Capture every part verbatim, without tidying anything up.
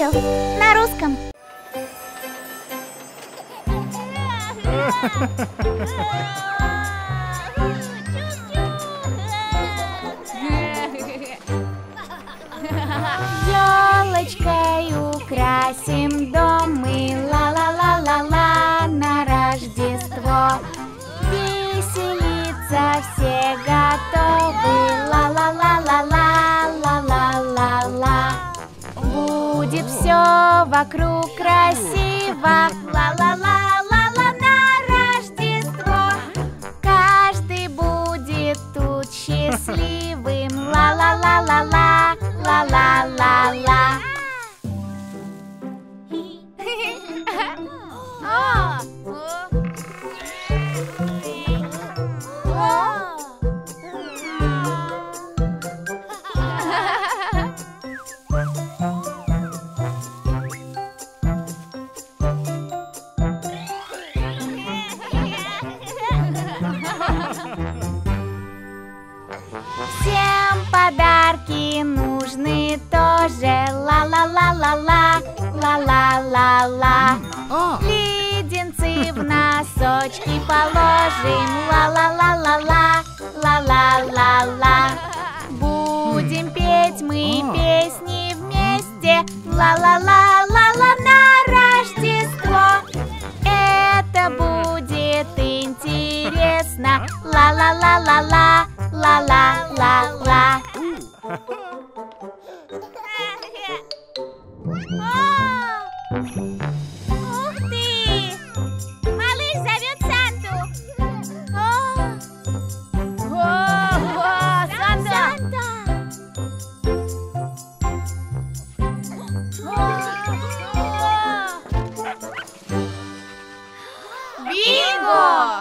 Чу-чу на русском. Ёлочкой украсим дом мы, ла-ла-ла-ла-ла, на Рождество. Веселиться все готовы, ла-ла-ла-ла-ла, ла-ла-ла-ла. Будет все вокруг красиво, ла-ла-ла-ла-ла, на Рождество. Каждый будет тут счастливым, ла-ла-ла-ла-ла, ла-ла-ла-ла. Всем подарки нужны тоже, ла-ла-ла-ла-ла, ла-ла-ла-ла. Леденцы в носочки положим, ла-ла-ла-ла-ла, ла-ла-ла-ла. Будем петь мы песни вместе, ла-ла-ла-ла-ла, на Рождество. Это будет интересно, ла-ла-ла-ла-ла, ла-ла-ла-ла. Ух ты! Малыш зовет Санту. О, Санта! Бинго!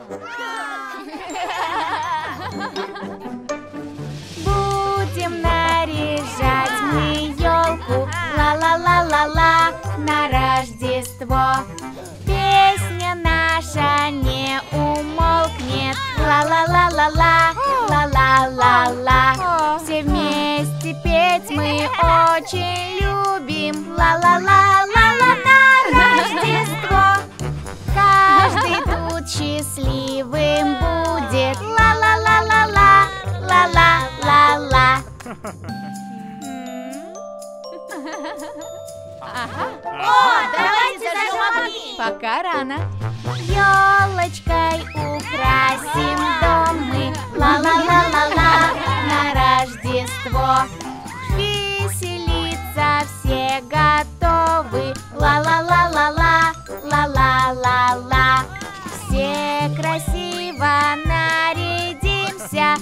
Будем наряжать мы елку, ла-ла-ла-ла-ла, на Рождество. Песня наша не умолкнет, ла-ла-ла-ла-ла, ла-ла-ла-ла. Все вместе петь мы очень любим, ла-ла-ла-ла-ла, на Рождество. Каждый тут счастливым будет, ла-ла-ла-ла-ла, ла-ла-ла-ла. О, давайте зажжем огни. Пока рано. Ёлочкой украсим дом мы, ла-ла-ла-ла-ла, на Рождество. Веселиться все готовы, ла-ла-ла-ла-ла, ла-ла-ла-ла. Все красиво нарядимся,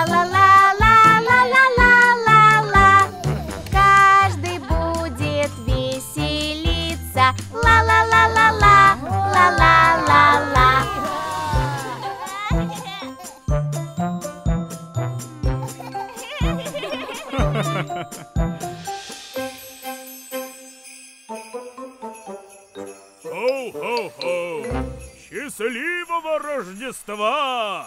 ла-ла-ла-ла-ла-ла-ла-ла. Каждый будет веселиться, ла-ла-ла-ла-ла, ла-ла-ла-ла. Хо-хо-хо! Счастливого Рождества!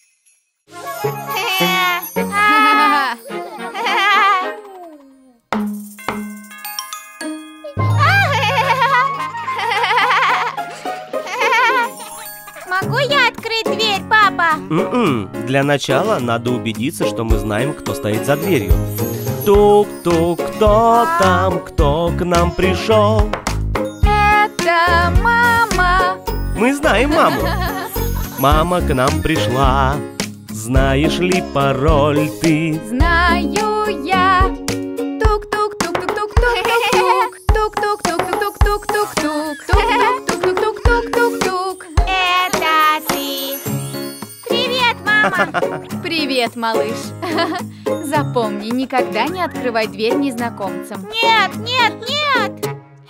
Могу я открыть дверь, папа? М-м. Для начала надо убедиться, что мы знаем, кто стоит за дверью. Тук-тук, кто там, кто к нам пришел? Это мама. Мы знаем маму. Мама к нам пришла. Знаешь ли пароль ты? Знаю я. Тук-тук-тук-тук-тук-тук-тук. Тук-тук-тук-тук-тук-тук-тук. Тук-тук-тук-тук-тук-тук-тук. Это ты. Привет, мама. Привет, малыш. Запомни, никогда не открывай дверь незнакомцам. Нет, нет, нет.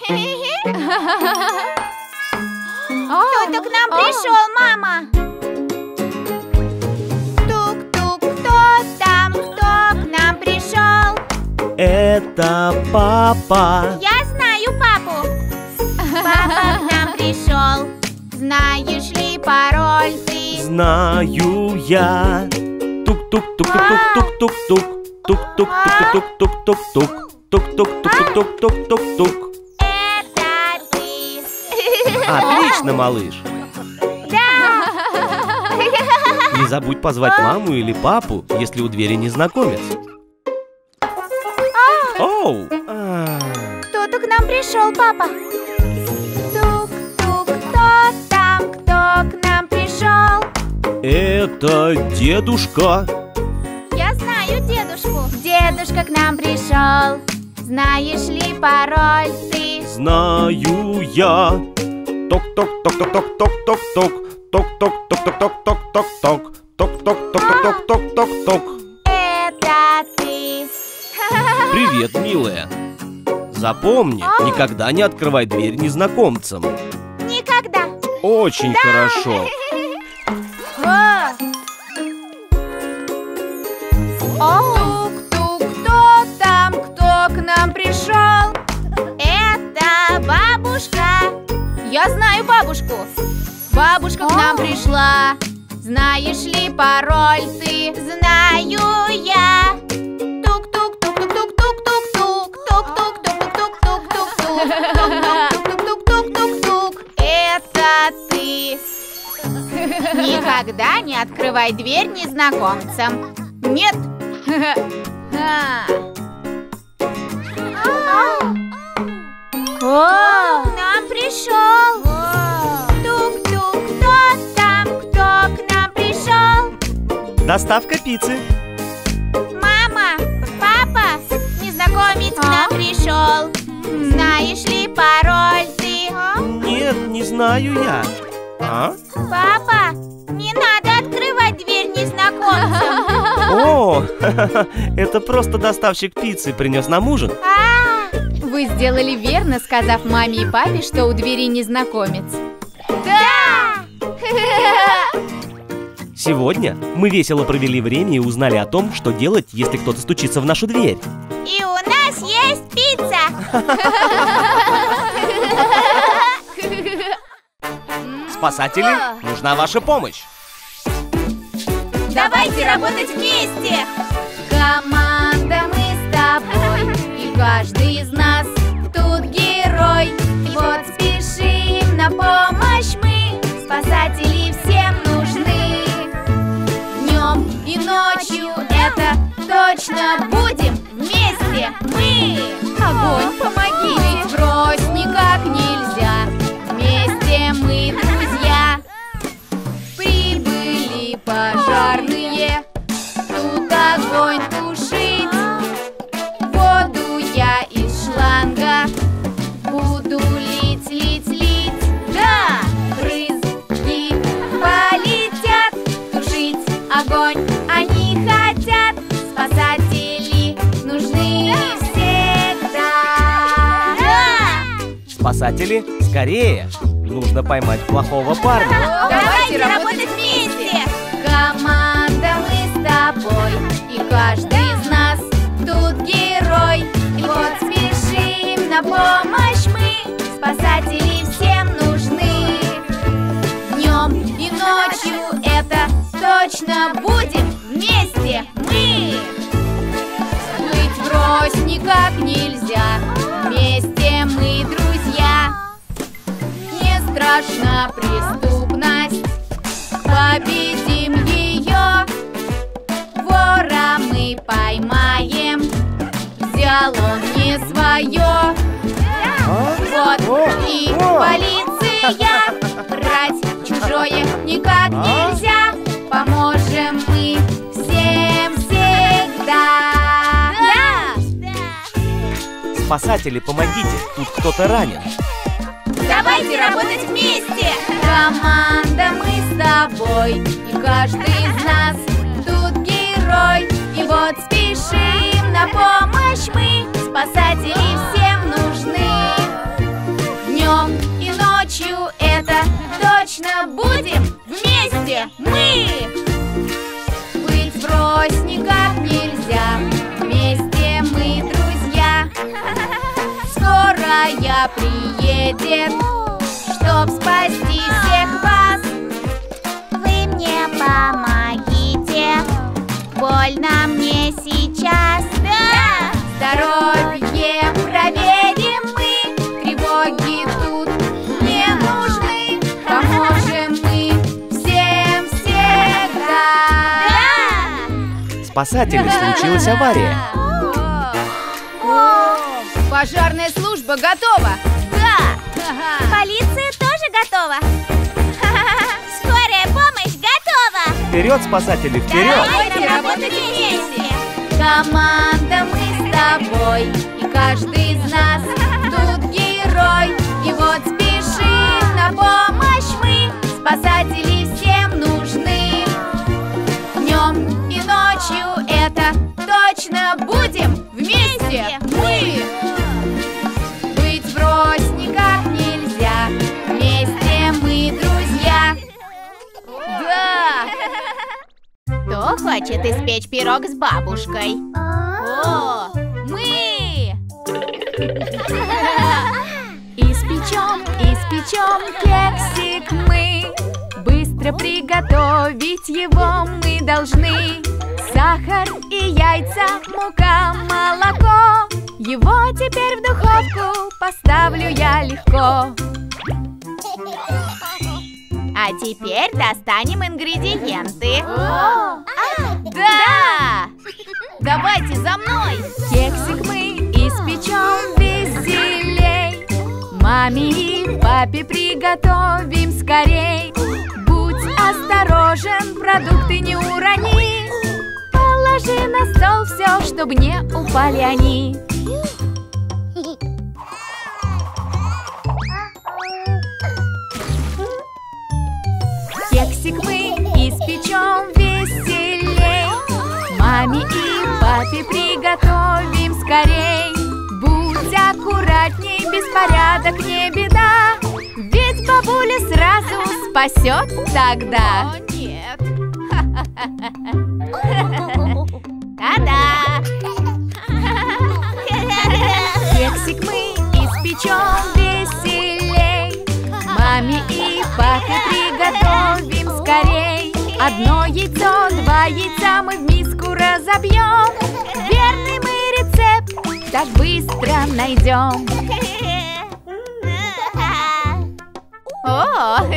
Кто-то к нам пришел, мама. Тук-тук, кто там, кто к нам пришел? Это папа. Я знаю папу. Папа к нам пришел. Знаешь ли пароль ты? Знаю я. Тук-тук-тук-тук-тук-тук-тук. Тук-тук-тук-тук-тук-тук-тук. Тук-тук-тук-тук-тук-тук-тук. Это ты. Отлично, малыш. Да. Не забудь позвать маму или папу, если у двери незнакомец. Оу! А. Кто-то к нам пришел, папа. Тук-тук, кто там, кто к нам пришел? Это дедушка. Я знаю дедушку. Дедушка к нам пришел. Знаешь ли пароль ты? Знаю я. Ток-ток-ток-ток-ток-ток-ток. Ток-ток-ток-ток-ток-ток-ток. Ток-ток-ток-ток-ток-ток-ток. Это ты. Привет, милая. Запомни, никогда не открывай дверь незнакомцам. Никогда. Очень хорошо. Тук-тук, кто там, кто к нам пришел? Это бабушка. Я знаю бабушку. Бабушка к нам пришла. Знаешь ли пароль ты? Знаю я. Тук-тук-тук-тук-тук-тук-тук. Тук-тук-тук-тук-тук-тук-тук-тук-тук-тук-тук. Это ты. Никогда не открывай дверь незнакомцам. Нет. К нам пришел. Тук-тук, кто там, кто к нам пришел? Доставка пиццы. Мама, папа, незнакомец к нам пришел. Знаешь ли пароль ты? Нет, не знаю я. А? Папа, не надо открывать дверь незнакомцам. О, это просто доставщик пиццы принес нам ужин. А, Вы сделали верно, сказав маме и папе, что у двери незнакомец. да! Сегодня мы весело провели время и узнали о том, что делать, если кто-то стучится в нашу дверь. И у нас есть пицца. Спасатели, нужна ваша помощь. Давайте работать вместе. Команда мы с тобой, и каждый из нас тут герой. И вот спешим на помощь мы, спасатели всем нужны. Днем и ночью это точно будем вместе мы. Огонь, помоги, ведь брось никак нельзя. Вместе мы друзья. Прибыли пожарные, тут огонь тушить. Воду я из шланга буду лить, лить, лить. Да, брызги полетят, тушить огонь они хотят. Спасатели нужны всегда. Да! Спасатели, скорее! Нужно поймать плохого парня. Давайте работать вместе. Команда мы с тобой, и каждый из нас тут герой. И вот спешим на помощь мы, спасатели всем нужны. Днем и ночью это точно будем вместе мы. Быть врозь никак нельзя, вместе мы друзья. Не страшна преступность, победим ее. Вора мы поймаем, взял он не свое. Вот и полиция, брать чужое никак нельзя. Поможем мы всем всегда. Да! Спасатели, помогите, тут кто-то ранен. Давайте работать вместе. Команда мы с тобой, и каждый из нас тут герой. И вот спешим на помощь мы, спасатели всем нужны. Днем и ночью это точно будем вместе мы. Быть врозь никак нельзя, вместе мы друзья. Скорая приедет, чтоб спасти всех вас. Вы мне помогите. Больно мне сейчас. Да! Здоровье спасатели, случилась авария. Пожарная служба готова. Да! Полиция тоже готова. Скорая помощь готова. Вперед, спасатели, вперед! Давайте работать вместе. Команда мы с тобой, и каждый из нас тут герой. И вот спешим на помощь мы, спасатели всем нужны. Днем и ночью это точно будем вместе мы. Быть врозь никак нельзя, вместе мы друзья. Да! Кто хочет испечь пирог с бабушкой? О, мы! Испечем, испечем кексик мы. Быстро приготовить его мы должны. Сахар и яйца, мука, молоко. Его теперь в духовку поставлю я легко. А теперь достанем ингредиенты. О, да! Давайте за мной! Кексик мы испечем веселей. Маме и папе приготовим скорей. Будь осторожен, продукты не урони. Положи на стол все, чтобы не упали они. Кексик мы испечем веселей. Маме и папе приготовим скорей. Будь аккуратней, беспорядок не беда. Ведь бабуля сразу спасет тогда. О, нет. Та-да! Кексик мы испечем веселей. Маме и папе приготовим скорей. Одно яйцо, два яйца мы в миску разобьем. Верный мы рецепт так быстро найдем. О!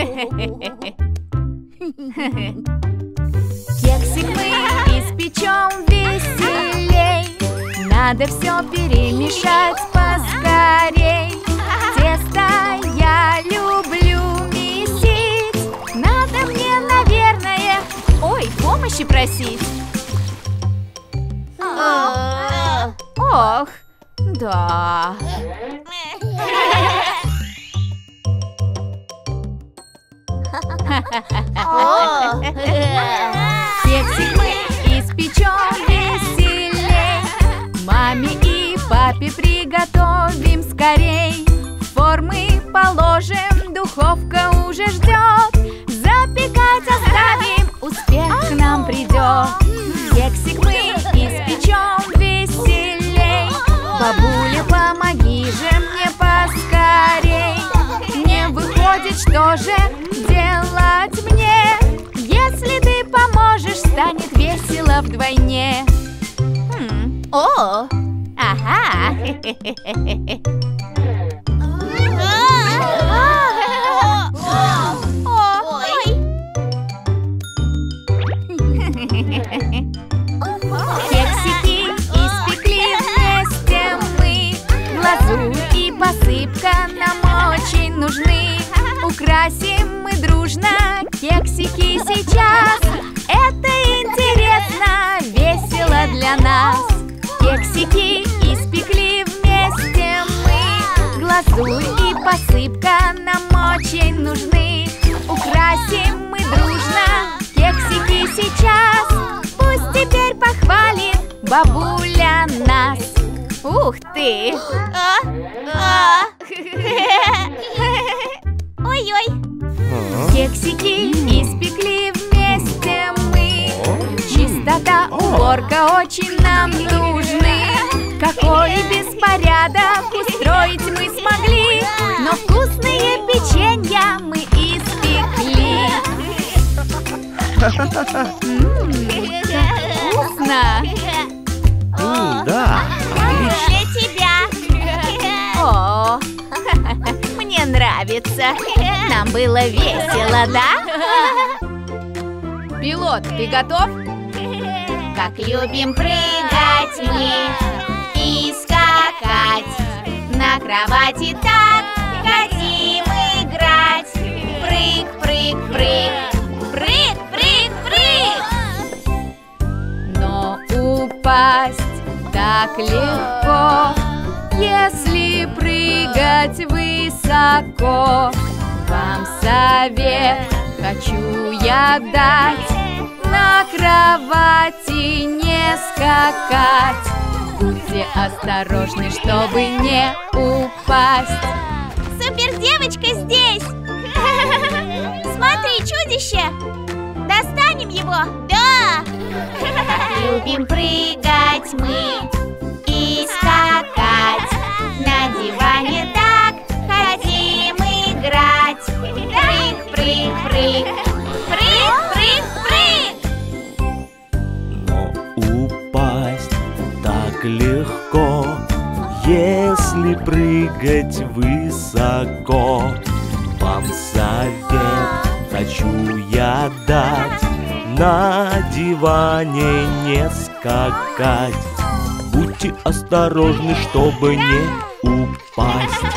Кексик мы испечем веселей. Надо все перемешать поскорей. Тесто я люблю месить. Надо мне, наверное, ой, помощи просить. Ох, да. Кексик мы испечем веселей. Маме и папе приготовим скорей. Формы положим, духовка уже ждет. Запекать оставим, успех к нам придет. Кексик мы испечем веселей. Бабуля, помоги же мне поскорей. Не выходит, что же делать мне? Если ты поможешь, станет весело вдвойне. Хм. О! Ага. Ой! Кексики испекли вместе мы. Глазурь и посыпка нам очень нужны. Украсим мы дружно кексики сейчас. Это интересно, весело для нас. Кексики испекли вместе мы. Глазурь и посыпка нам очень нужны. Украсим мы дружно кексики сейчас. Пусть теперь похвалит бабуля нас. Ух ты! А? А? Ой-ой! Кексики испекли вместе мы. Чистота, уборка очень нам нужны. Какой беспорядок устроить мы смогли. Но вкусные печенья мы испекли. Ммм, как вкусно! М, да, отлично. Для тебя! О, мне нравится. Нам было весело, да? Пилот, ты готов? Как любим прыгать мы и скакать, на кровати так хотим играть. Прыг, прыг, прыг, прыг, прыг, прыг. Но упасть так легко, если прыгать высоко. Вам совет хочу я дать: на кровати не скакать. Будьте осторожны, чтобы не упасть. Супер девочка здесь! Смотри, чудище! Достанем его? Да! Любим прыгать мы и скакать, на диване так хотим играть. Прыг, прыг, прыг, прыг, прыг, прыг. Но упасть так легко, если прыгать высоко. Вам совет хочу я дать: на диване не скакать. Будьте осторожны, чтобы не упасть.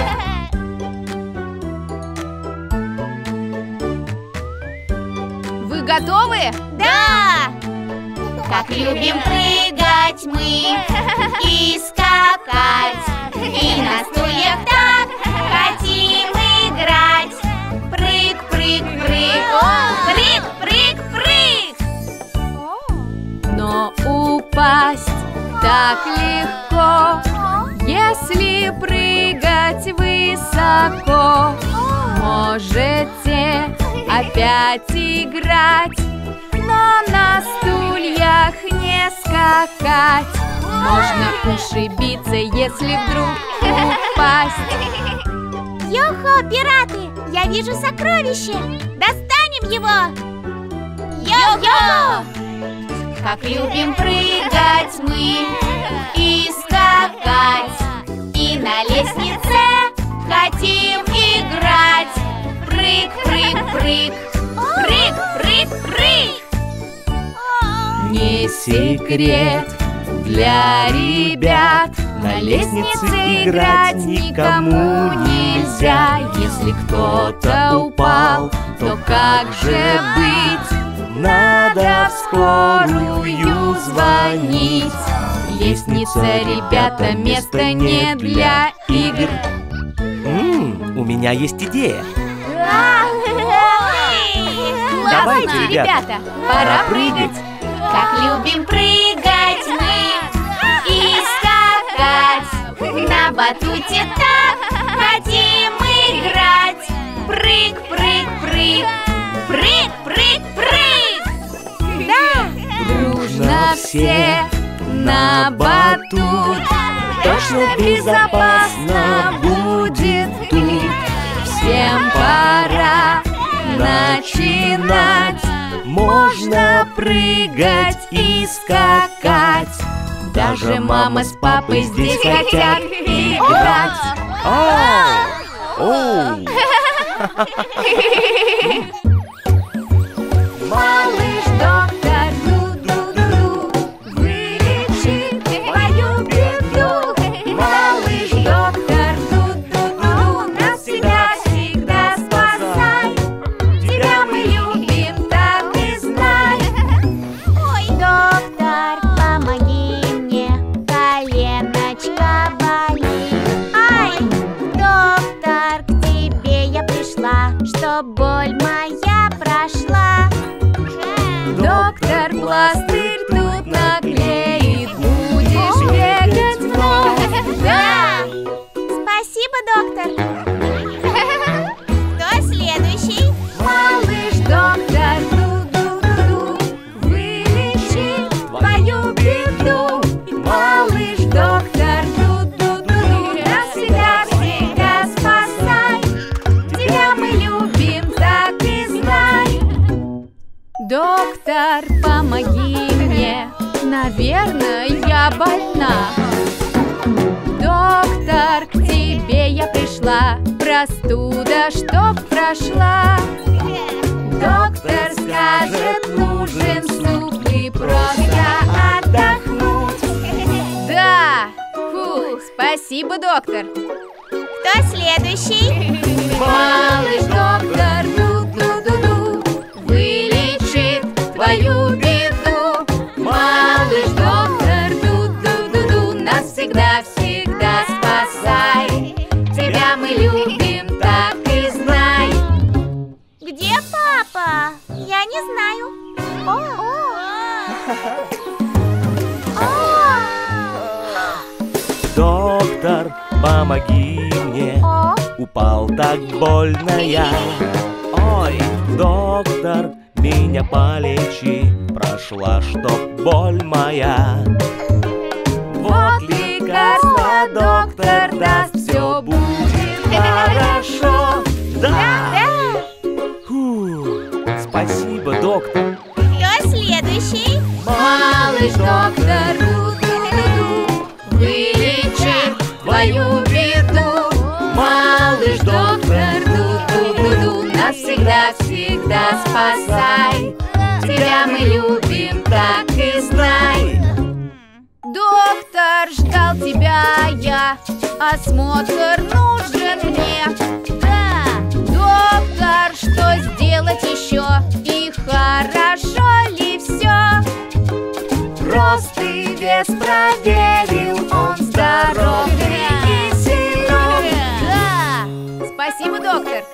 Вы готовы? Да! Как любим прыгать мы и скакать, и на стульях так хотим играть. Прыг, прыг, прыг, прыг, прыг, прыг. Но упасть так легко, если прыгать высоко. Можете опять играть, но на стульях не скакать. Можно ушибиться, если вдруг упасть. Йо-хо, пираты! Я вижу сокровище! Достанем его! Йо-хо! Как любим прыгать мы и скакать, и на лестнице хотим играть. Прыг, прыг, прыг, прыг, прыг, прыг. Не секрет для ребят, на лестнице играть никому нельзя. Если кто-то упал, то как же быть? Надо в скорую звонить. Лестница, ребята, место не для игр. М-м, у меня есть идея. Давайте, ребята, пора прыгать. Как любим прыгать мы и скакать, на батуте так хотим играть. Прыг, прыг, прыг, прыг, прыг, прыг. Да! Дружно все на батут, точно безопасно будет тут. Всем пора начинать, можно прыгать и скакать. Даже мама с папой здесь хотят играть. Оу! Оу! Малыш доктор ду-ду-ду вылечит твою беду. Малыш доктор ду-ду-ду навсегда всегда спасай. Тебя мы любим, так и знай. Ой, доктор, помоги мне, коленочка болит. Ай, доктор, к тебе я пришла, чтоб боль моя прошла. Доктор пластырь тут наклеит, будешь бегать вновь. Да! Спасибо, доктор. Кто следующий? Малыш доктор ду-ду-ду вылечит твою беду. Малыш доктор ду-ду-ду навсегда всегда спасай. Тебя мы любим, так и знай. Доктор, помоги мне, наверное, я больна. Доктор, к тебе я пришла, простуда, чтоб прошла. Доктор скажет, нужен суп и просто отдохнуть. Да! Фух, спасибо, доктор. Кто следующий? Малыш доктор, ду-ду-ду-ду, вылечит твою беду. Малыш доктор, ду-ду-ду-ду, нас всегда-всегда спасай. Тебя мы любим, так и знай. Где папа? Я не знаю. Доктор, помоги мне. О. Упал так больно я. Ой, доктор, меня полечи. Прошла, чтоб боль моя. Вот лекарство доктор даст, все будет хорошо. Да! Фу, спасибо, доктор. Кто следующий? Малыш доктор, ду-ду-ду-ду, вылечит твою беду. Малыш доктор, ду-ду-ду-ду, нас всегда-всегда спасай. Тебя мы любим, так и знай. Доктор, ждал тебя я, осмотр нужен мне. Да, доктор, что сделать еще? И хорошо ли все? Простый вес проверил, он здоровый и силен. Да, спасибо, доктор.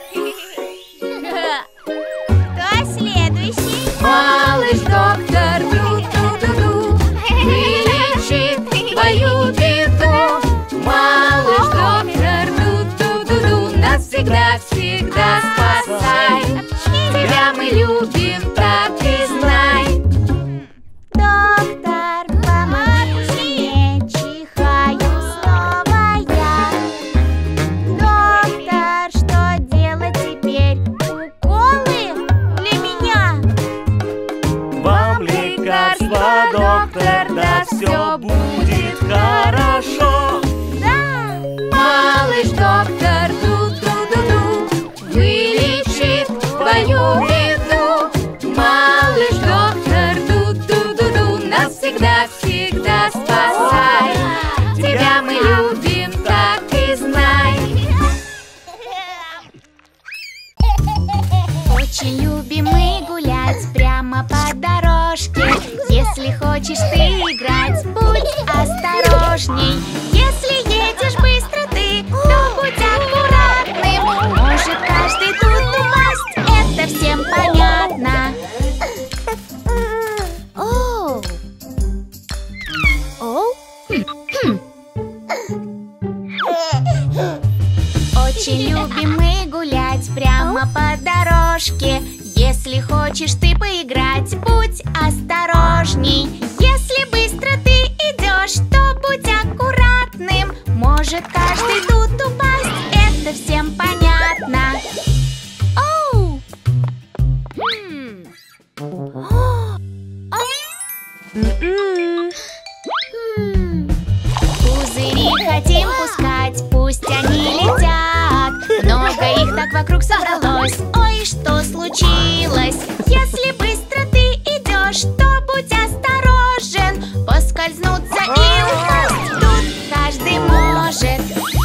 Кто следующий? Малыш доктор, ду-ду-ду-ду, вылечит твою беду. Малыш доктор, ду-ду-ду-ду, нас всегда-всегда спасай. Тебя мы любим, так и знай. Доктор, помоги, чихаю снова я. Доктор, что делать теперь? Уколы для меня? Вам лекарство доктор даст, все будет хорошо. Да. Малыш доктор, ду-ду-ду-ду, вылечит твою беду. Малыш доктор, ду-ду-ду-ду, нас всегда-всегда спасай. Тебя мы любим, так и знай. Очень любим мы гулять прямо по дорожке. Если хочешь ты играть, будь осторожней. Если едешь быстро ты, то будь аккуратным. Может каждый тут упасть, это всем понятно. Оу. Оу. Очень любим мы гулять прямо по дорожке. Если хочешь ты поиграть, будь осторожней. Если быстро ты идешь, то будь аккуратным. Может каждый тут упасть, это всем понятно. Оу! Хм. М-м. Хм. Пузыри хотим пускать, пусть они летят. Много их так вокруг собралось. Ой, что случилось? Если быстро ты идешь, то будь осторожен. Поскользнуться и упасть тут каждый может.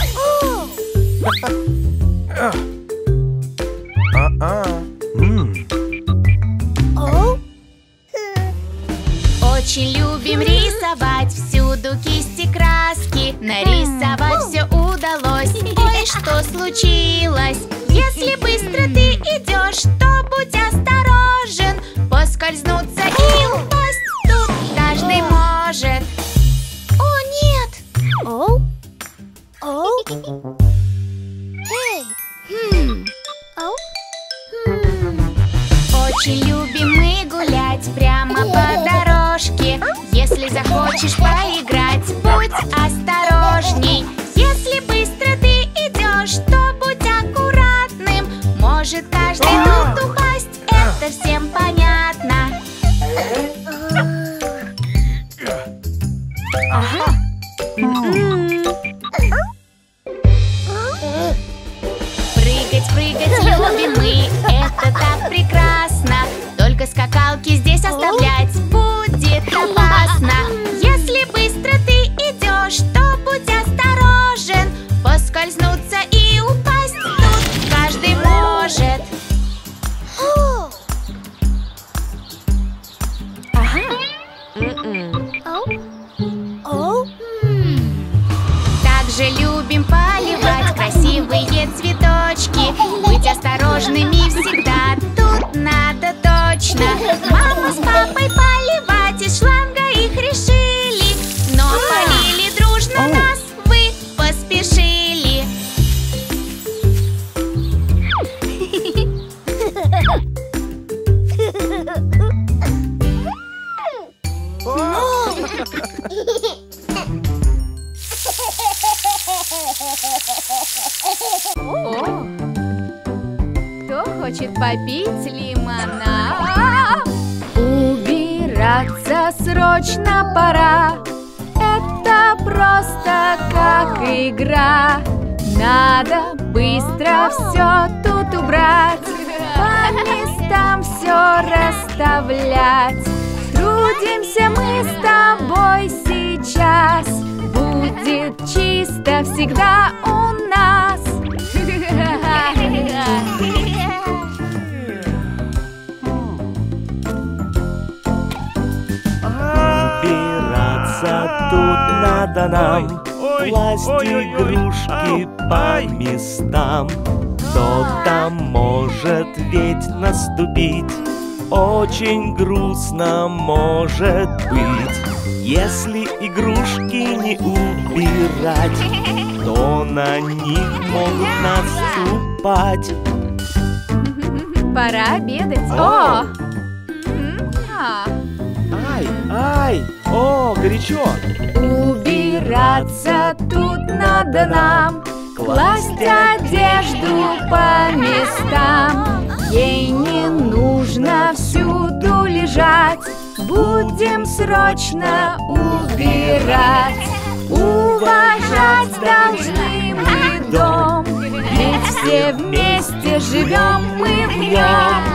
Очень любим рисовать, всюду кисти, краски. Нарисовать все удалось. Ой, что случилось? Если быстро ты идешь, то будь осторожен. Поскользнуться и упасть тут каждый может. О, нет! Оу? Оу? Эй! Хм. Оу? Хм. Очень любим мы гулять прямо по дорожке. Если захочешь поиграть, будь осторожней. Если быстро ты идешь, то будь аккуратным. Может каждый тут упасть, это всем понятно. Ага. Прыгать, прыгать любим мы, это так прекрасно. также любим поливать красивые цветочки. Быть осторожными всегда тут надо точно. Мама с папой поливать из шланга их решили, но полили дружно нас, вы поспешили. О, кто хочет попить лимонад? Убираться срочно пора. Это просто как игра. Надо быстро все тут убрать, по местам все расставлять. Трудимся мы с тобой сейчас, будет чисто всегда у нас. Убираться тут надо нам, Ой, класть ой-ой-ой, игрушки ау, по ай. местам. Кто-то может ведь наступить, очень грустно может быть. Если игрушки не убирать, то на них могут наступать. Пора обедать. О! М, а. Ай, ай, о, горячо. Убираться тут надо нам, класть одежду по местам. Ей не нужно всюду лежать, будем срочно убирать. Уважать должны мы дом, ведь все вместе живем мы в нем.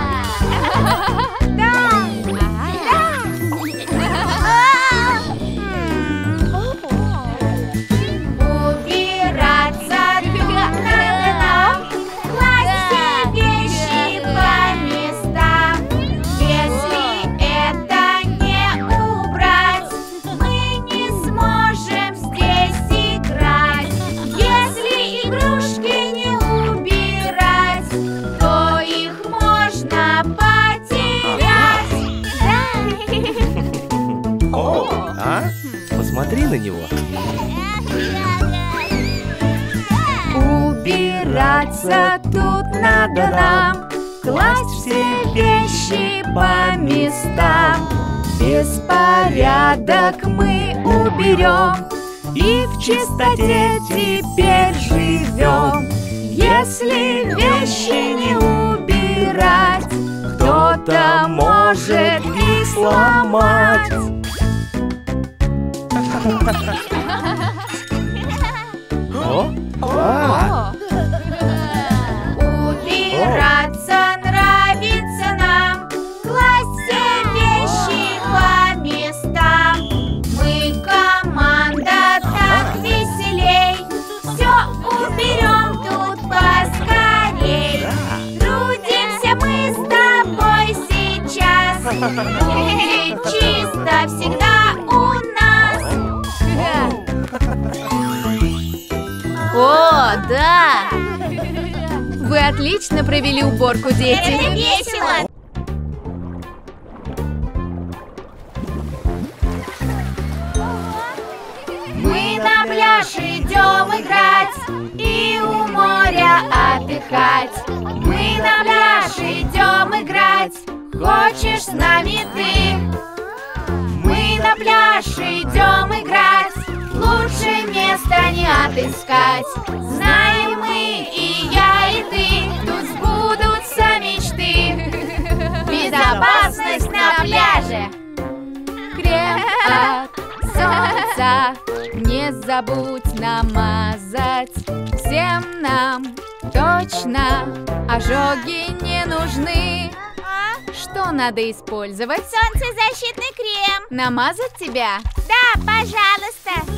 Убираться тут надо нам, класть все вещи по местам. Если это не убрать, мы не сможем здесь играть. Если игрушки не убирать, то их можно потерять. О, а? Посмотри на него. Убираться тут надо нам, класть все вещи по местам. Беспорядок мы уберем и в чистоте теперь живем. Если вещи не убирать, кто-то может их сломать. О, а, Убираться нравится нам, класть все вещи по местам. Мы команда, так веселей, все уберем тут поскорей. Трудимся мы с тобой сейчас, будет чисто всегда у нас. О, да! Вы отлично провели уборку, дети. Это весело. Мы на пляж идем играть и у моря отдыхать. Мы на пляж идем играть, хочешь с нами ты? Мы на пляж идем играть, лучше места не отыскать. Знаем мы, и я, и ты, тут сбудутся мечты. Безопасность на пляже. Крем от солнца не забудь намазать. Всем нам точно ожоги не нужны. Что надо использовать? Солнцезащитный крем. Намазать тебя? Да, пожалуйста.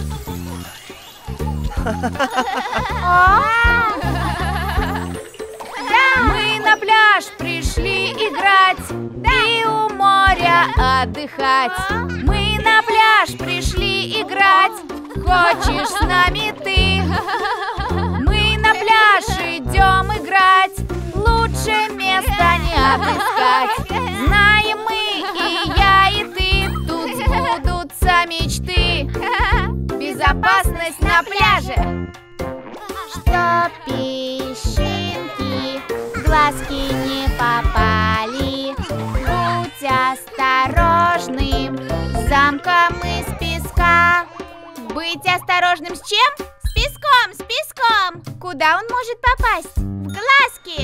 Мы на пляж пришли играть и у моря отдыхать. Мы на пляж пришли играть, хочешь с нами ты? отыскать. Знаем мы, и я, и ты, тут сбудутся мечты. Безопасность на пляже. Чтоб песчинки в глазки не попали, будь осторожным с замком из песка. Быть осторожным с чем? С песком, с песком. Куда он может попасть? В глазки.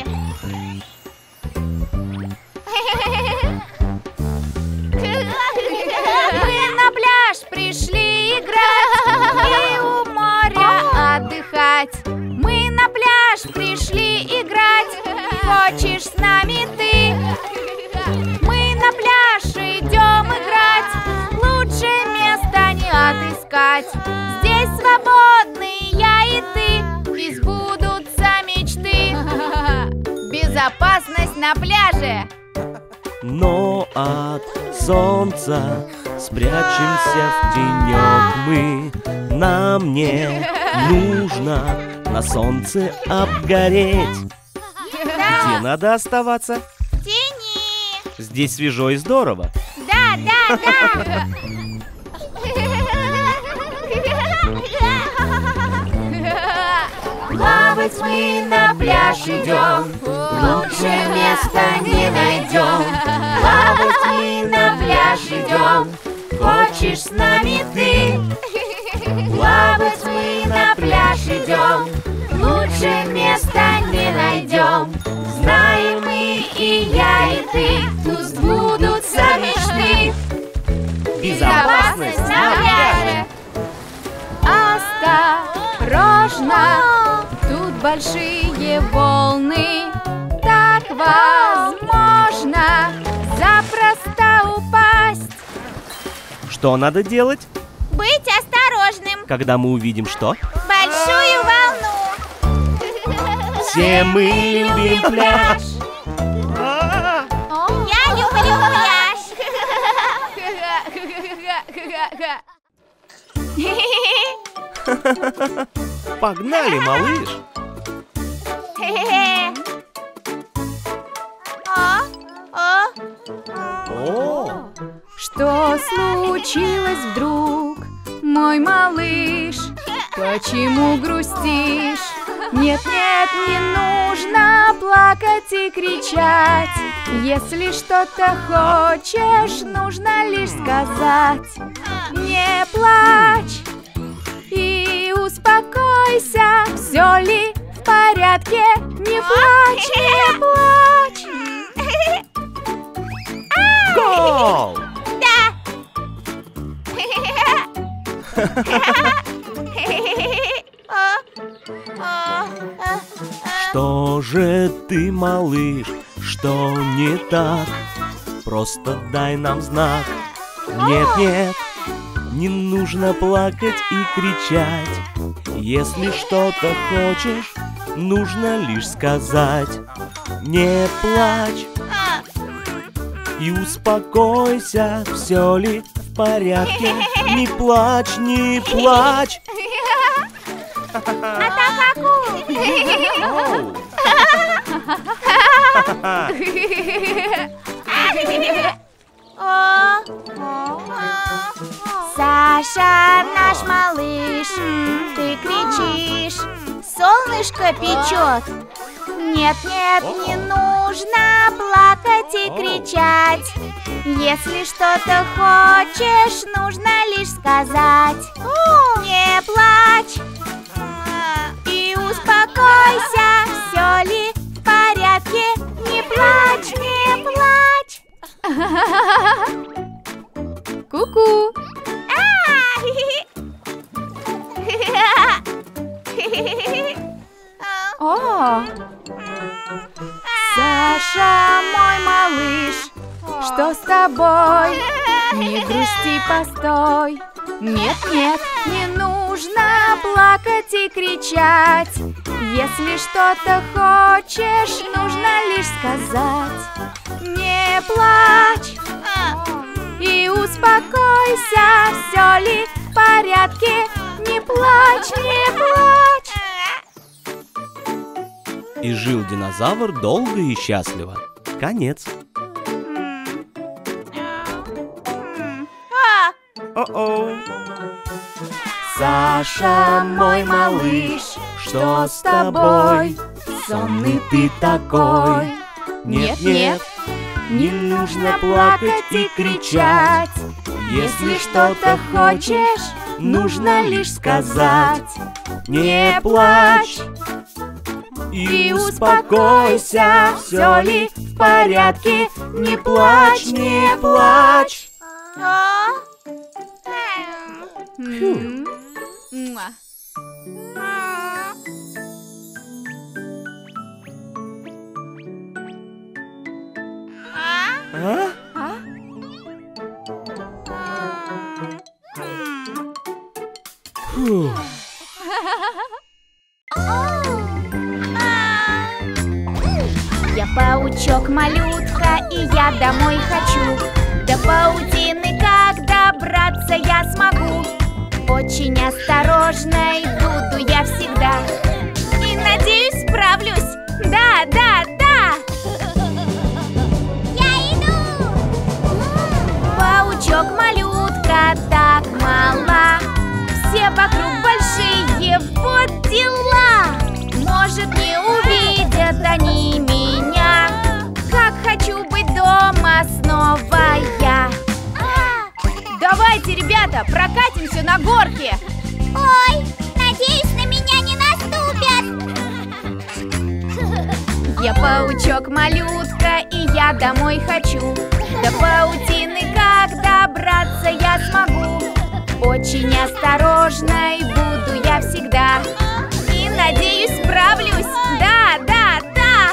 Мы на пляж пришли играть и у моря отдыхать. Мы на пляж пришли играть. Хочешь с нами ты? Мы на пляж идем играть. Лучше места не отыскать. Здесь свободны я и ты, и сбудутся мечты. Безопасность на пляже. Но от солнца спрячемся в тенек мы. Нам не нужно на солнце обгореть. Где надо оставаться? В тени. Здесь свежо и здорово. Да, да, да. Плавать мы на пляж идем, лучше места не найдем. Плавать мы на пляж идем, хочешь с нами ты? Плавать мы на пляж идем, лучше места не найдем. Знаем мы, и я, и ты, тут сбудутся мечты. Безопасность на пляже. Осторожно, тут большие волны. Так возможно запросто упасть. Что надо делать, Быть осторожным. когда мы увидим что? Большую волну. Все мы любим пляж. Я люблю пляж. Погнали, малыш. О, о. О, Что случилось вдруг, мой малыш? Почему грустишь? Нет, нет, не нужно плакать и кричать. Если что-то хочешь, нужно лишь сказать. Не плачь и успокойся. Все ли в порядке? Не плачь, не плачь. гол! Да. Что же ты, малыш, что не так? Просто дай нам знак. Нет, нет, не нужно плакать и кричать. Если что-то хочешь, нужно лишь сказать. Не плачь и успокойся. Все ли в порядке? Не плачь, не плачь. Оу. Саша, наш малыш, ты кричишь, солнышко печет. Нет, нет, не нужно плакать и кричать. Если что-то хочешь, нужно лишь сказать. Не плачь и успокойся. Все ли в порядке? Не плачь, не плачь. Ку-ку. О! Саша, мой малыш, что с тобой? Не грусти, постой. Нет, нет, не нужно плакать и кричать. Если что-то хочешь, нужно лишь сказать. Не плачь и успокойся. Все ли в порядке? Не плачь, не плачь. И жил динозавр долго и счастливо. Конец. О-о. Саша, мой малыш, что с тобой? Сонный ты такой. Нет, нет, не нужно плакать и кричать. Если что-то хочешь, нужно лишь сказать. Не плачь и успокойся. Все ли в порядке? Не плачь, не плачь. М. Муа. А? Фу. Я паучок-малютка, и я домой хочу. До паутины как добраться я смогу? Очень осторожной буду я всегда. И надеюсь, справлюсь. Да, да, да. Я иду. Паучок-малютка так мала. Все вокруг большие, вот дела. Может, не увидят они меня. Как хочу быть дома снова я. Давайте, ребята, прокатимся на горке. Ой, надеюсь, на меня не наступят. Я паучок-малютка, и я домой хочу. До паутины как добраться я смогу? Очень осторожной буду я всегда. И надеюсь, справлюсь. Да, да, да.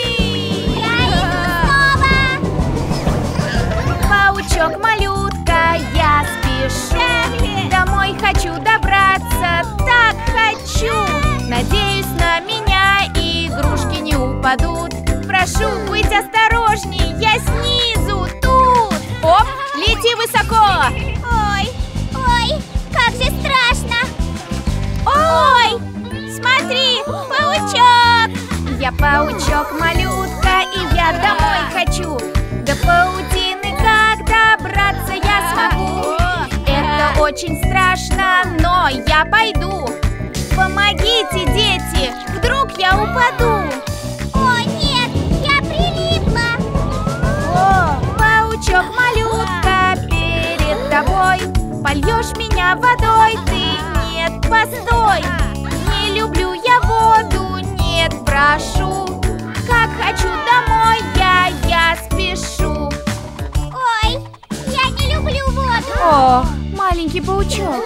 Паучок-малютка, я спешу. Домой хочу добраться, так хочу. Надеюсь, на меня игрушки не упадут. Прошу быть осторожней, я снизу тут. Оп, лети высоко. Ой, ой, как же страшно. Ой, смотри, паучок. Я паучок-малютка, и я домой хочу. До паутины как добраться я смогу? Это очень страшно, но я пойду. Помогите, дети, вдруг я упаду. О, нет, я прилипла. О, паучок-малютка, перед тобой. Польешь меня водой, ты нет, постой. Не люблю я воду, нет, прошу. Как хочу домой, я, я спешу. Ой, я не люблю воду. О, маленький паучок.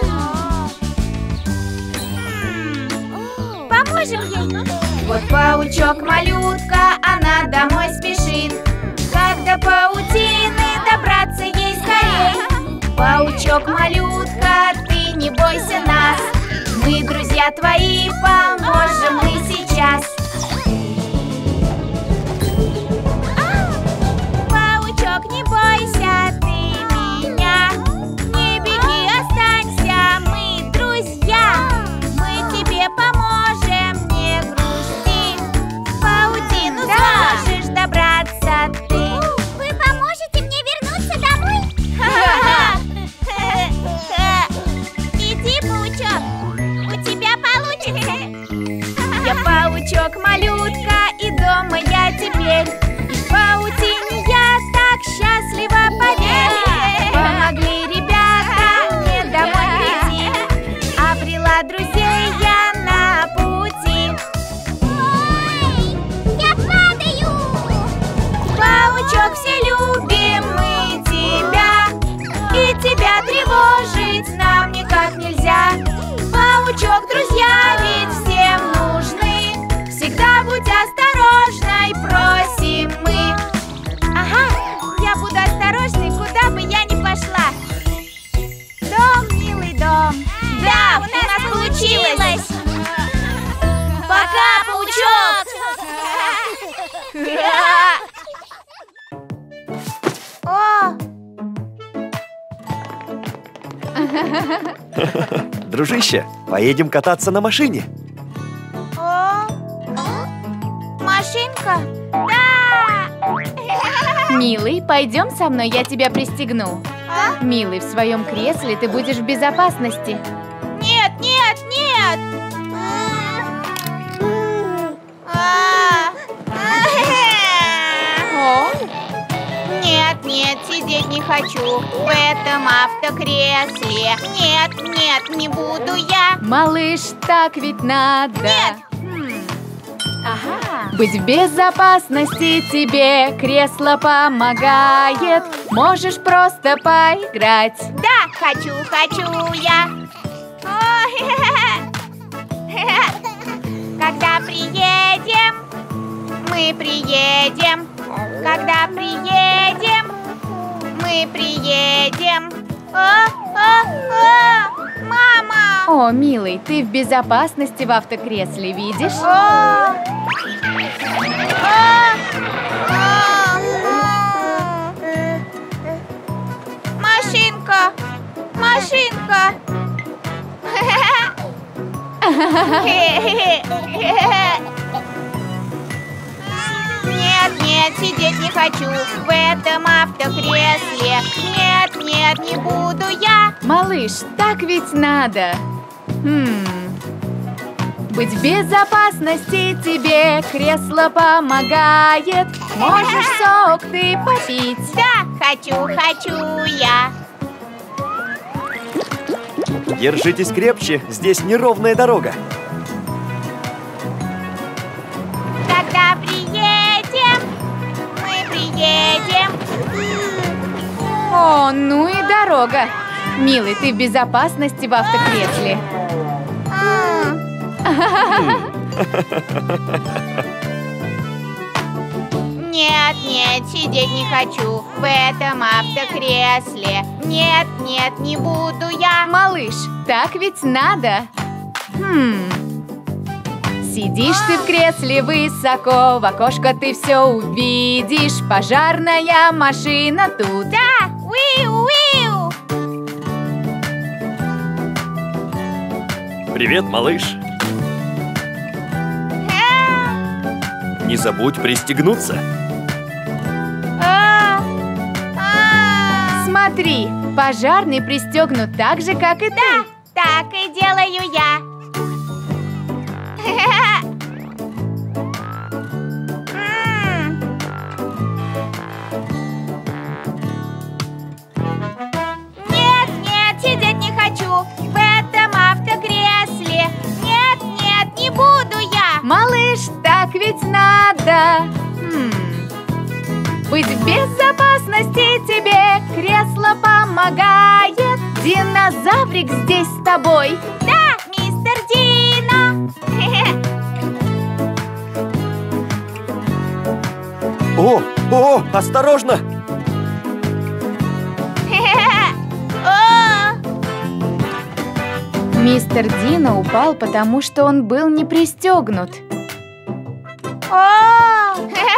Поможем ей. Вот паучок-малютка, она домой спешит. Как до паутины добраться ей скорей. Паучок-малютка, ты не бойся нас. Мы, друзья твои, поможем мы сейчас. Паучок, не бойся ты меня. Не беги, останься, мы друзья. Мы тебе поможем, не грусти. В паутину сможешь добраться ты. Вы поможете мне вернуться домой? Иди, паучок, у тебя получится. Я паучок-малютка, и дома я теперь. И в паутине я так счастлива, поверь. Помогли ребята мне домой прийти. Обрела друзей я на пути. Ой, я падаю. Паучок, все любим мы тебя. И тебя тревожить нам никак нельзя. Паучок, друзья ведь всем нужны. Всегда будь осторожной, просим мы. Ага, я буду осторожной, куда бы я ни пошла. Дом, милый дом. Да, у нас получилось. Пока, паучок. О, Дружище, поедем кататься на машине. о, машинка? Да! Милый, пойдем со мной, я тебя пристегну. Милый, в своем кресле ты будешь в безопасности. Нет, нет, нет! А. О, Нет, нет, сидеть не хочу в этом автокресле. Нет, нет, не буду я. малыш, так ведь надо. Нет. Ага. Быть в безопасности тебе кресло помогает. Можешь просто поиграть. Да, хочу, хочу я. Ой. Когда приедем, мы приедем. Когда приедем, мы приедем. О, о, о, мама! О, милый, ты в безопасности в автокресле, видишь? О! О! О! Машинка! Машинка! Нет, нет, сидеть не хочу в этом автокресле. Нет, нет, не буду я. Малыш, так ведь надо. Хм. Быть в безопасности тебе кресло помогает. Можешь сок ты попить. Да, хочу, хочу я. Держитесь крепче, здесь неровная дорога. Когда приедем, мы приедем. О, ну и дорога. Милый, ты в безопасности в автокресле. Нет, нет, сидеть не хочу в этом автокресле. Нет, нет, не буду я. Малыш, так ведь надо. Хм. Сидишь ты в кресле высоко, в окошко ты все увидишь. Пожарная машина тут. Да, уиу-уиу. Привет, малыш. Не забудь пристегнуться. А, а. Смотри, пожарный пристегнут так же, как и ты. Так и делаю я. М. Нет, нет, сидеть не хочу в этом автокресле. Нет, нет, не буду я. Малыш, так ведь надо. Хм. Быть в безопасности тебе кресло помогает. Динозаврик здесь с тобой. Да, мистер Дино. О, о, осторожно! О, Мистер Дино упал, потому что он был не пристегнут. о.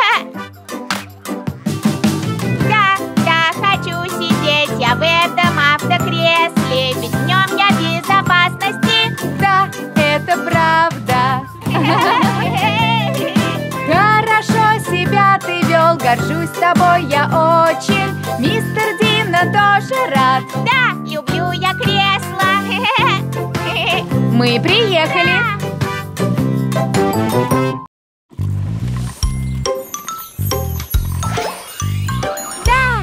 Да, да, хочу сидеть я в этом автокресле, ведь в нем я в безопасности. Да, это правда. Хорошо себя ты вел, горжусь тобой я очень. Мистер Дино тоже рад. Да, люблю я кресло. Мы приехали. Да.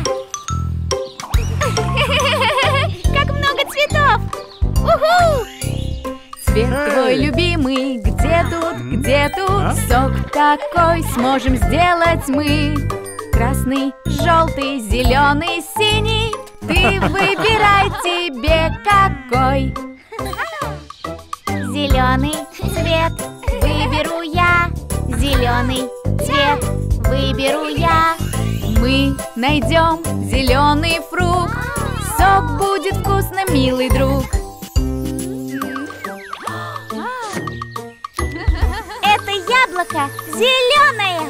Как много цветов. Уху! Цвет твой любимый, где тут, где тут? Сок такой сможем сделать мы. Красный, желтый, зеленый, синий. Ты выбирай тебе какой. Зеленый цвет выберу я. Зеленый цвет выберу я. Мы найдем зеленый фрукт. Сок будет вкусно, милый друг. Это яблоко зеленое.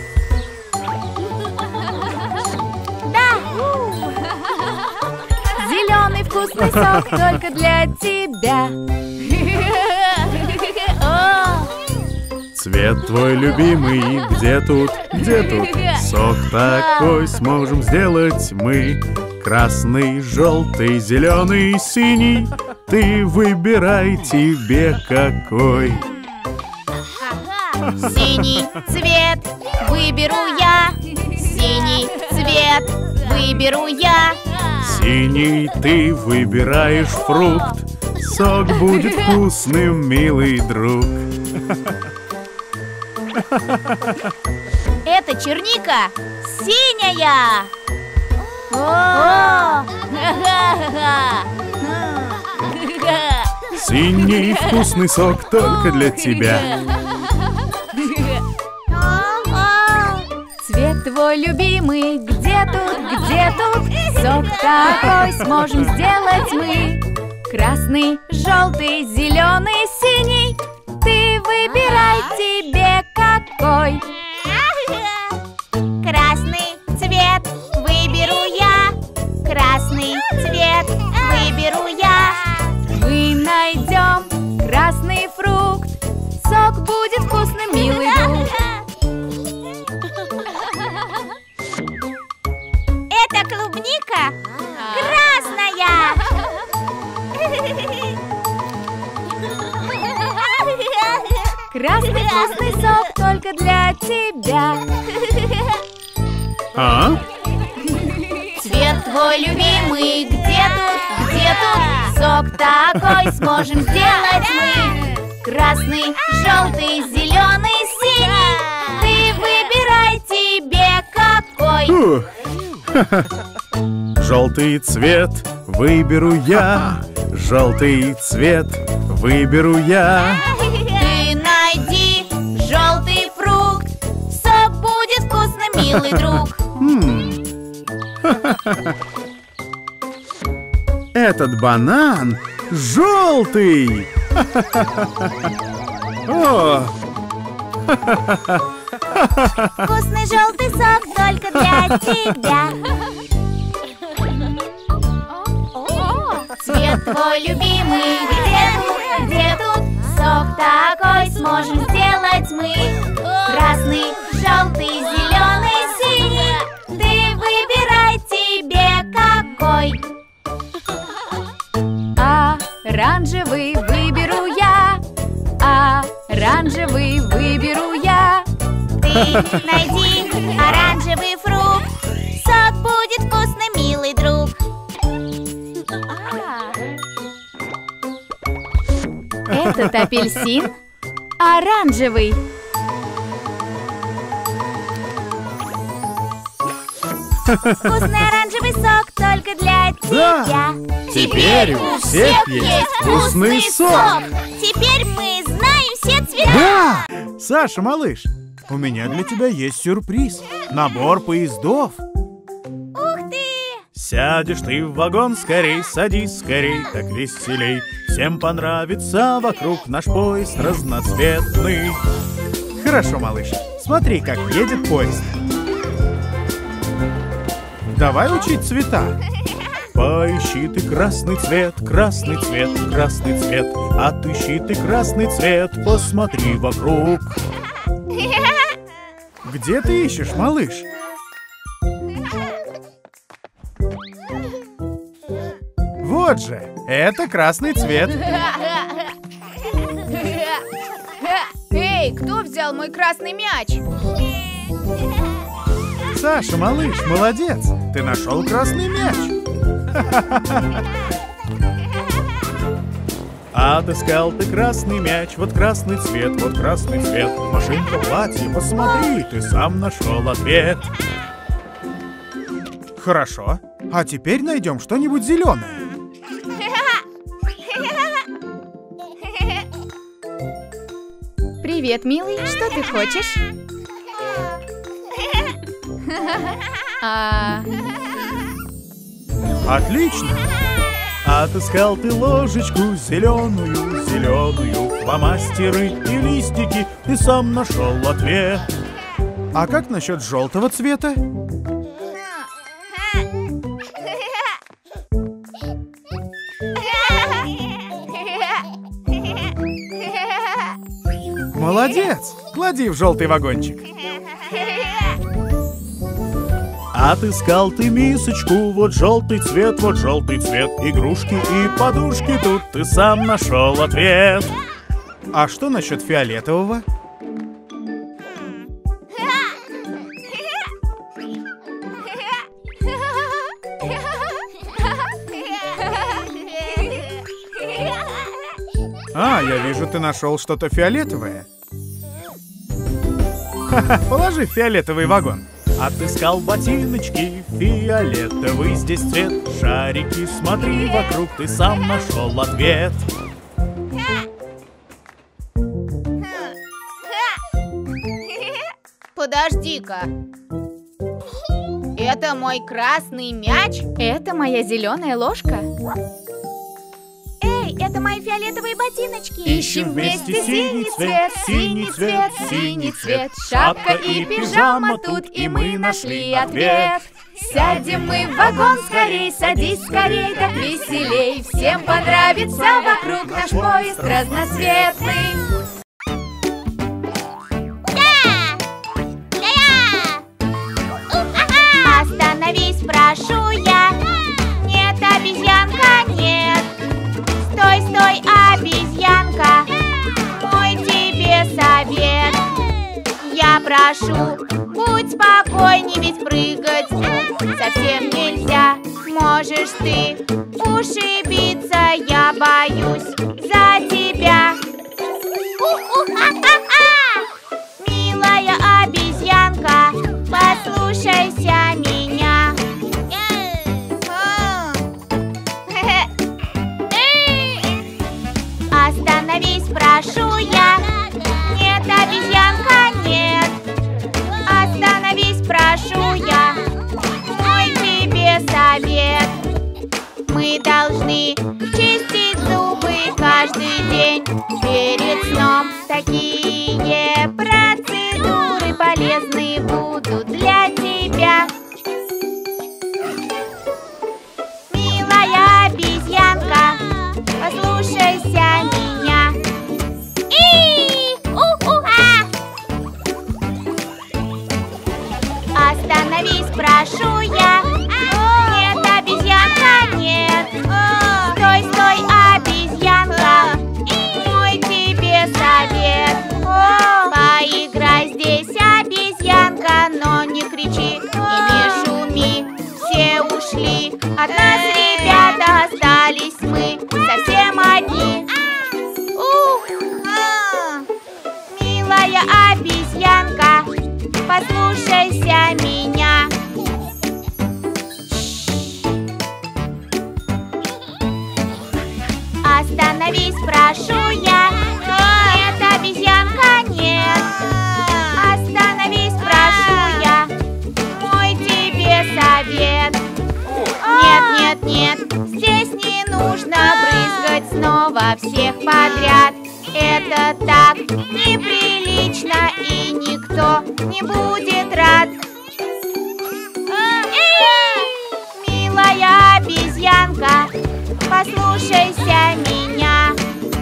Да. Зеленый вкусный сок только для тебя. О, Цвет твой любимый, где тут, где тут? Сок такой сможем сделать мы. Красный, желтый, зеленый, синий. Ты выбирай тебе какой. Синий цвет выберу я. Синий цвет выберу я. Синий ты выбираешь фрукт. Сок будет вкусным, милый друг. Это черника синяя. Синий вкусный сок только для тебя. Цвет твой любимый, где тут, где тут? Сок такой сможем сделать мы. Красный, желтый, зеленый, синий. Ты выбирай тебе какой. Красный цвет выберу я. Красный цвет выберу я. Мы найдем красный фрукт. Сок будет вкусным, милый друг. Это клубника красная. Красный вкусный сок только для тебя. А? Цвет твой любимый, где тут, где тут? Сок такой сможем сделать мы. Красный, желтый, зеленый, синий. Ты выбирай тебе какой. Фух. Желтый цвет выберу я. Желтый цвет выберу я. Ты найди желтый фрукт. Сок будет вкусным, милый друг. Этот банан желтый. О! Вкусный желтый сок только для тебя. Цвет твой любимый, где тут, где тут? Сок такой сможем сделать мы. Красный, желтый, зеленый, синий. Ты выбирай тебе какой. Оранжевый выберу я. Оранжевый выберу я. Ты найди оранжевый фрукт. Сок будет вкусный, милый друг. Этот апельсин оранжевый. Вкусный оранжевый сок только для Да. тебя. Теперь у всех есть вкусный сок. Теперь мы знаем все цвета. Да! Саша, малыш, у меня для тебя есть сюрприз. Набор поездов. Ух ты! Сядешь ты в вагон, скорей, садись скорей, так веселей. Всем понравится вокруг наш поезд разноцветный. Хорошо, малыш, смотри, как едет поезд. Давай учить цвета. Поищи ты красный цвет, красный цвет, красный цвет. Отыщи ты красный цвет, посмотри вокруг. Где ты ищешь, малыш? Вот же, это красный цвет. Эй, кто взял мой красный мяч? Саша, малыш, молодец. Ты нашел красный мяч. Отыскал ты красный мяч, вот красный цвет, вот красный цвет. Машинка, платье, посмотри, ты сам нашел ответ. Хорошо. А теперь найдем что-нибудь зеленое. Привет, милый, что ты хочешь? А... Отлично! Отыскал ты ложечку зеленую, зеленую, фломастеры и листики, ты сам нашел ответ. А как насчет желтого цвета? Молодец! Клади в желтый вагончик. Отыскал ты мисочку, вот желтый цвет, вот желтый цвет. Игрушки и подушки, тут ты сам нашел ответ. А что насчет фиолетового? А, я вижу, ты нашел что-то фиолетовое. Ха-ха, положи в фиолетовый вагон. Отыскал ботиночки, фиолетовый здесь цвет. Шарики, смотри вокруг, ты сам нашел ответ. Подожди-ка. Это мой красный мяч? Это моя зеленая ложка? Эй, это мои фиолетовые ботиночки. Ищем вместе синий цвет, синий цвет, синий цвет. Шапка и пижама тут, и мы нашли ответ. Сядем мы в вагон скорей, садись скорей, так веселей. Всем понравится вокруг наш поезд разноцветный. Остановись, прошу я. Нет, обезьянка, нет. Стой, стой, обезьянка. Мой тебе совет. Я прошу, будь спокойней, ведь прыгать совсем нельзя. Можешь ты ушибиться, я боюсь за тебя. Милая обезьянка, послушайся меня. Остановись, прошу я. Нет, обезьянка, нет. Остановись, прошу я. Мой тебе совет. Мы должны чистить зубы каждый день перед сном. Такие процедуры полезны будут для тебя. Милая обезьянка, послушайся меня. И-у-у-а! Остановись, прошу я. Нет, обезьянка, нет. Стой, стой, обезьянка. Мой тебе совет. Поиграй здесь, обезьянка, но не кричи и не шуми. Все ушли, от нас, ребята, остались мы совсем одни. Ух! Милая обезьянка, послушайся меня. Остановись, прошу я. Нет, обезьянка, нет. Остановись, прошу я. Мой тебе совет. Нет, нет, нет, здесь не нужно брызгать снова всех подряд. Это так неприлично, и никто не будет рад. Милая обезьянка, послушайся меня.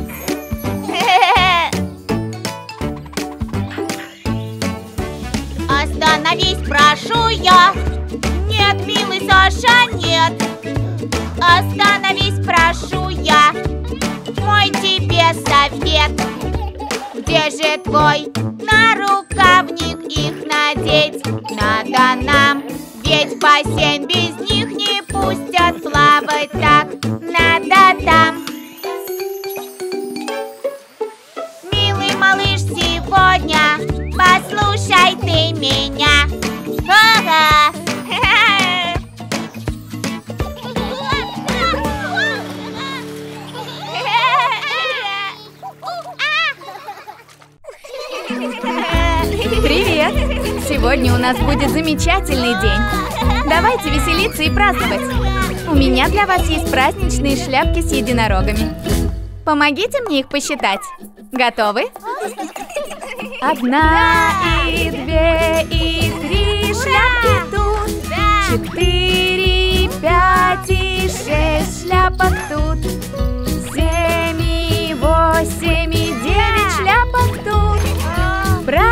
Остановись, прошу я. Нет, милый Саша, нет. Остановись, прошу я. Мой тебе совет. Где же твой нарукавник, их надеть надо нам? Ведь в бассейн без них не пустят, плавать так надо там. Милый малыш, сегодня послушай ты меня. Ага. Привет! Сегодня у нас будет замечательный день. Давайте веселиться и праздновать. У меня для вас есть праздничные шляпки с единорогами. Помогите мне их посчитать. Готовы? Одна и две и три шляпки тут. Четыре, пять и шесть шляпок тут. Семь и восемь и девять шляпок тут. Правильно!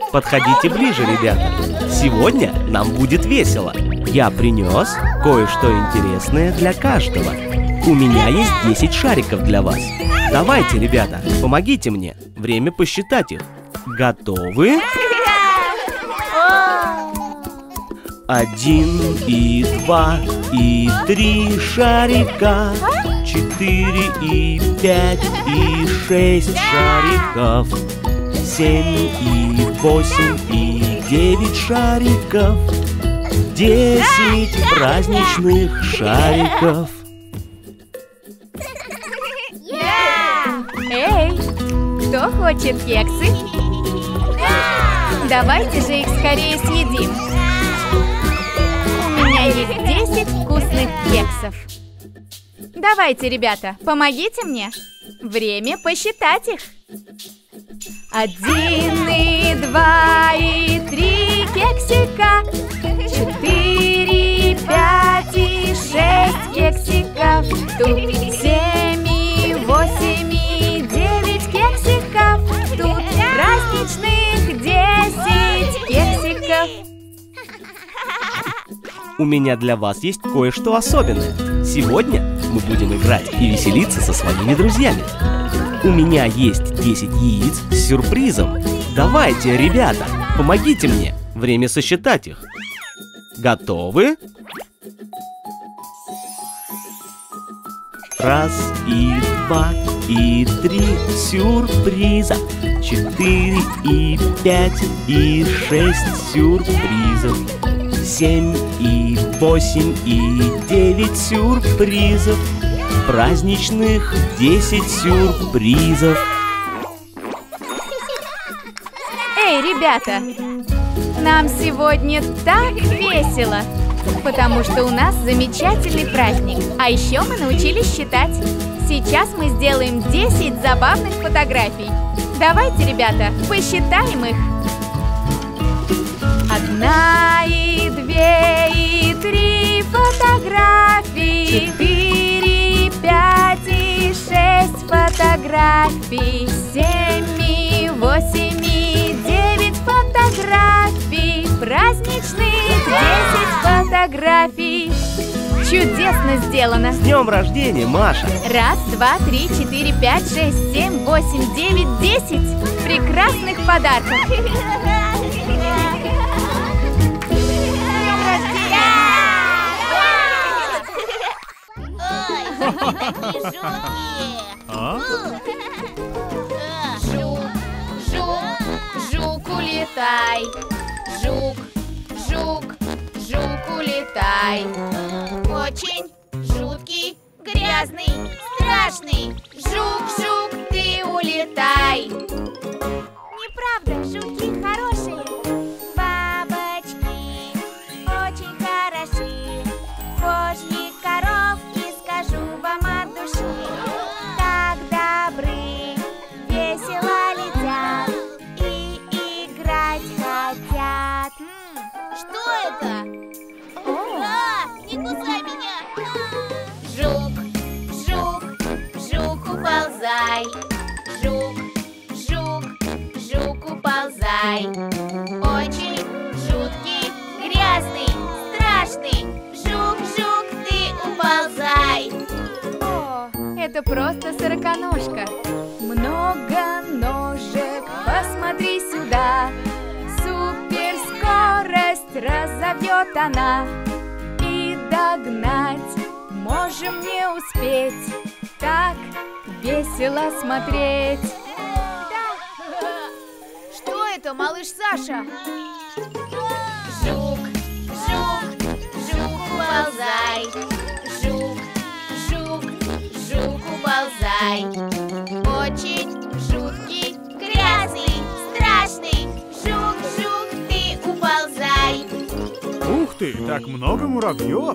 Подходите ближе, ребята. Сегодня нам будет весело. Я принес кое-что интересное для каждого. У меня есть десять шариков для вас. Давайте, ребята, помогите мне. Время посчитать их. Готовы? Один и два и три шарика, четыре и пять и шесть шариков, семь и восемь и девять шариков, десять праздничных шариков. Эй, кто хочет кексы? Давайте же их скорее съедим. У меня есть десять вкусных кексов. Давайте, ребята, помогите мне. Время посчитать их. Один и два и три кексика, четыре, пять и шесть кексиков, тут семь и восемь и девять кексиков, тут праздничных десять кексиков. У меня для вас есть кое-что особенное. Сегодня мы будем играть и веселиться со своими друзьями. У меня есть десять яиц с сюрпризом. Давайте, ребята, помогите мне. Время сосчитать их. Готовы? Раз и два и три сюрприза, четыре и пять и шесть сюрпризов, семь и восемь и девять сюрпризов, праздничных десять сюрпризов. Эй, ребята, нам сегодня так весело, потому что у нас замечательный праздник. А еще мы научились считать. Сейчас мы сделаем десять забавных фотографий. Давайте, ребята, посчитаем их. Одна и две и три фотографии, четыре, пять и шесть фотографий, семь и восемь и девять фотографий, праздничных десять фотографий. Чудесно сделано! С днем рождения, Маша! Раз, два, три, четыре, пять, шесть, семь, восемь, девять, десять прекрасных подарков! Жук, жук, жук, улетай. Жук, жук, жук, улетай. Очень жуткий, грязный, страшный. Жук, жук, ты улетай. Неправда, жуки хорошие. Бабочки очень хороши. Божьи коровки, скажу вам от души, так добры, весело летят и играть хотят. Что это? А, не кусай меня! Жук, жук, жук, уползай. Жук, жук, жук, уползай. Очень жуткий, грязный, страшный. Жук, жук, ты уползай. О, это просто сороконожка. Много ножек, посмотри сюда. Суперскорость разовьет она. И догнать можем не успеть. Так весело смотреть. Что это, малыш Саша? Жук, жук, жук, уползай. Жук, жук, жук, уползай. Очень жуткий, грязный, страшный. Жук, жук, ты уползай. Ух ты, так много муравьев!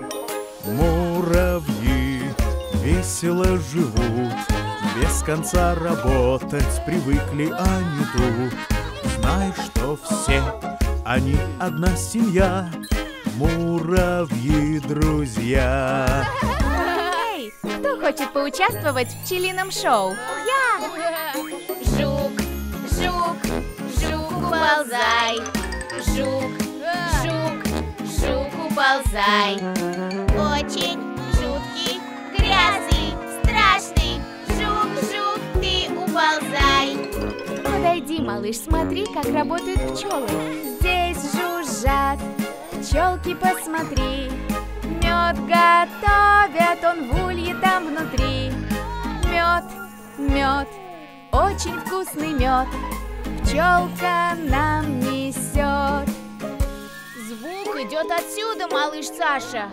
Муравьи весело живут, без конца работать привыкли они тут. Знай, что все они одна семья, муравьи друзья. Эй, кто хочет поучаствовать в пчелином шоу? Жук, жук, жук, уползай. Жук, жук, жук, уползай. Очень жуткий, грязный, страшный. Жук, жук, ты уползай. Подойди, малыш, смотри, как работают пчелы. Здесь жужжат пчелки, посмотри. Мед готовят, он в улье там внутри. Мед, мед, очень вкусный мед. Пчелка нам несет. Звук идет отсюда, малыш Саша.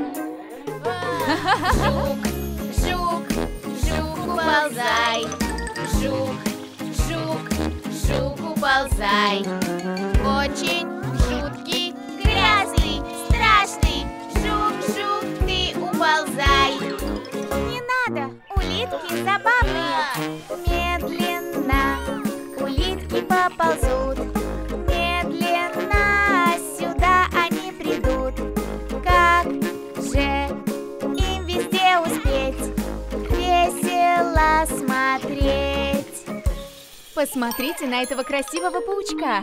Жук, жук, жук, уползай. Жук, жук, жук, уползай. Очень жуткий, грязный, страшный. Жук, жук, ты уползай. Не надо, улитки забавные. Медленно улитки поползут. Медленно сюда они придут. Как же им везде успеть? Весело смотреть. Посмотрите на этого красивого паучка.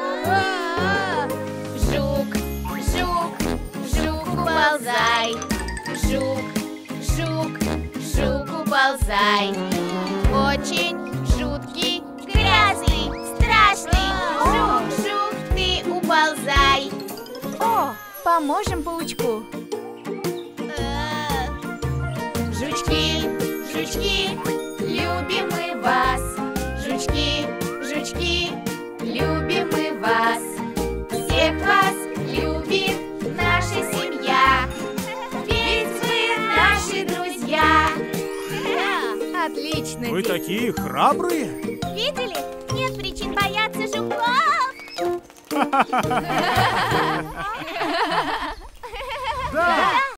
Жук, жук, жук, уползай. Жук, жук, жук, уползай. Очень жуткий, грязный, страшный. Жук, жук, ты уползай. О, поможем паучку. Жучки, жучки, любим мы вас. Жучки, жучки, любим мы вас. Всех вас любит наша семья. Ведь вы наши друзья. Отлично. Вы дети. такие храбрые. Видели? Нет причин бояться жуков. Да,